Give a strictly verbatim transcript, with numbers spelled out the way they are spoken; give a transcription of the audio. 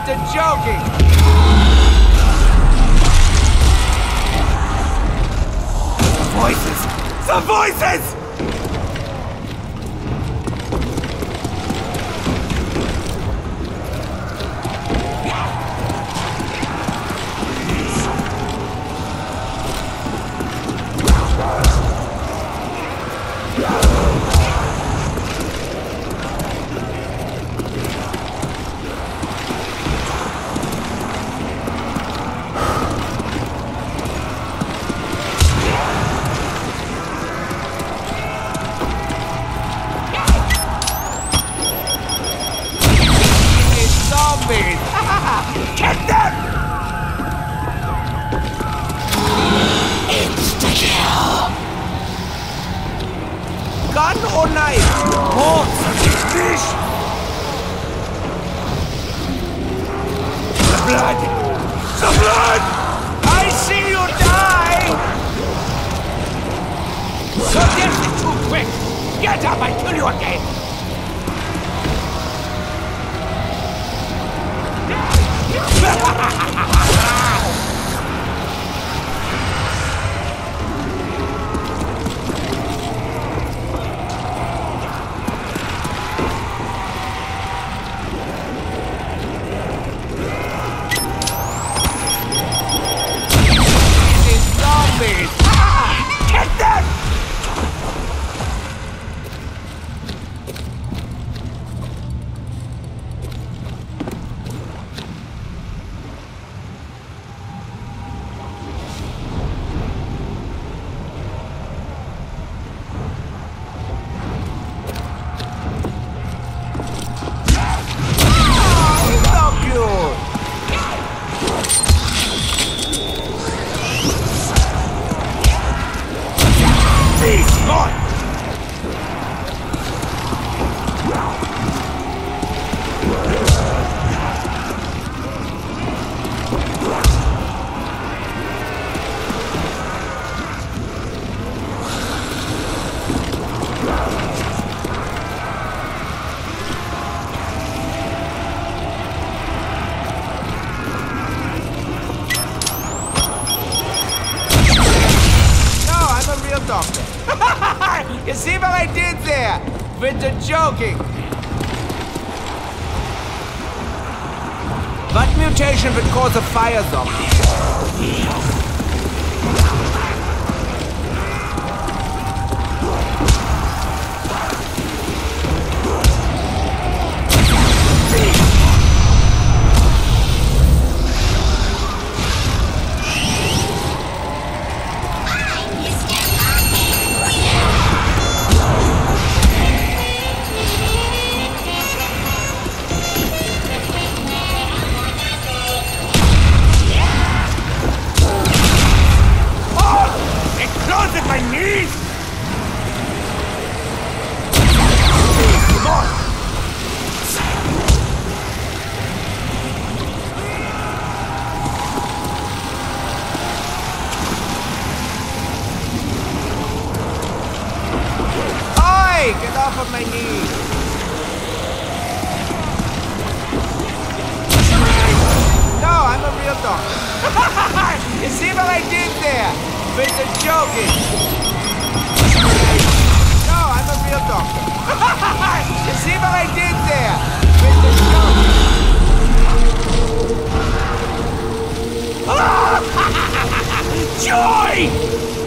Victor joking! The voices! The voices! Get them! Insta-kill! Gun or knife? More fish! The blood! The blood! I see you die! Your death is too quick! Get up, I kill you again! These zombies! Get them! Doctor. You see what I did there? With the joking. What mutation would cause a fire zombie? Get off of my knees! No, I'm a real doctor. You see what I did there? With the joking. No, I'm a real doctor. You see what I did there? With the joking. Joy!